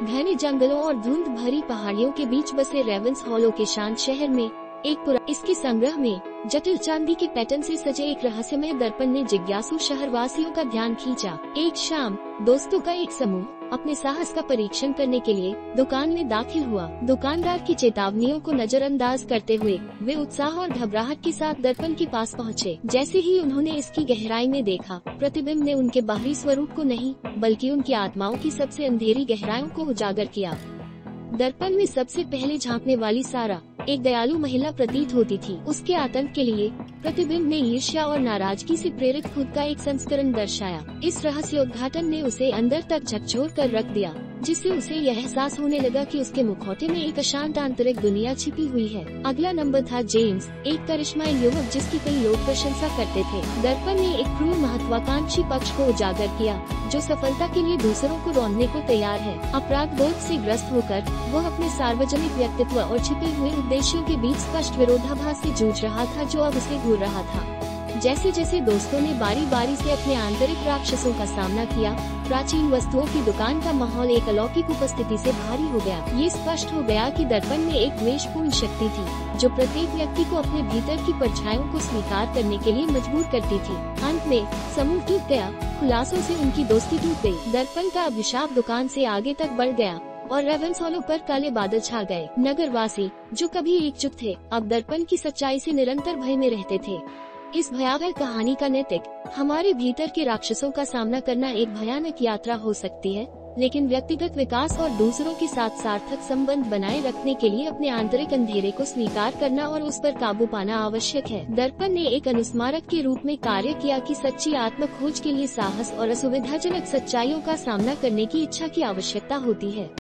घने जंगलों और धुंध भरी पहाड़ियों के बीच बसे रेवेंस हॉलो के शांत शहर में इसके संग्रह में जटिल चांदी के पैटर्न से सजे एक रहस्यमय दर्पण ने जिज्ञासु शहरवासियों का ध्यान खींचा। एक शाम दोस्तों का एक समूह अपने साहस का परीक्षण करने के लिए दुकान में दाखिल हुआ। दुकानदार की चेतावनियों को नजरअंदाज करते हुए वे उत्साह और घबराहट के साथ दर्पण के पास पहुँचे। जैसे ही उन्होंने इसकी गहराई में देखा, प्रतिबिंब ने उनके बाहरी स्वरूप को नहीं बल्कि उनकी आत्माओं की सबसे अंधेरी गहराइयों को उजागर किया। दर्पण में सबसे पहले झांकने वाली सारा एक दयालु महिला प्रतीत होती थी। उसके आतंक के लिए प्रतिबिंब ने ईर्ष्या और नाराजगी से प्रेरित खुद का एक संस्करण दर्शाया। इस रहस्योद्घाटन ने उसे अंदर तक झकझोर कर रख दिया, जिससे उसे यह एहसास होने लगा कि उसके मुखौटे में एक अशांत आंतरिक दुनिया छिपी हुई है। अगला नंबर था जेम्स, एक करिश्माई युवक जिसकी कई लोग प्रशंसा करते थे। दर्पण ने एक क्रूर महत्वाकांक्षी पक्ष को उजागर किया, जो सफलता के लिए दूसरों को रौंदने को तैयार है। अपराध बोध से ग्रस्त होकर वह अपने सार्वजनिक व्यक्तित्व और छिपे हुए उद्देश्यों के बीच स्पष्ट विरोधाभास से जूझ रहा था, जो अब उसे घूर रहा था। जैसे जैसे दोस्तों ने बारी बारी से अपने आंतरिक राक्षसों का सामना किया, प्राचीन वस्तुओं की दुकान का माहौल एक अलौकिक उपस्थिति से भारी हो गया। ये स्पष्ट हो गया कि दर्पण में एक द्वेषपूर्ण शक्ति थी, जो प्रत्येक व्यक्ति को अपने भीतर की परछाइयों को स्वीकार करने के लिए मजबूर करती थी। अंत में समूह टूट गया, खुलासों से उनकी दोस्ती टूट गई। दर्पण का अभिशाप दुकान से आगे तक बढ़ गया और रेवेंस हॉलो पर काले बादल छा गए। नगरवासी जो कभी एकजुट थे, अब दर्पण की सच्चाई से निरंतर भय में रहते थे। इस भयावह कहानी का नैतिक हमारे भीतर के राक्षसों का सामना करना एक भयानक यात्रा हो सकती है, लेकिन व्यक्तिगत विकास और दूसरों के साथ सार्थक संबंध बनाए रखने के लिए अपने आंतरिक अंधेरे को स्वीकार करना और उस पर काबू पाना आवश्यक है। दर्पण ने एक अनुस्मारक के रूप में कार्य किया कि सच्ची आत्म खोज के लिए साहस और असुविधाजनक सच्चाइयों का सामना करने की इच्छा की आवश्यकता होती है।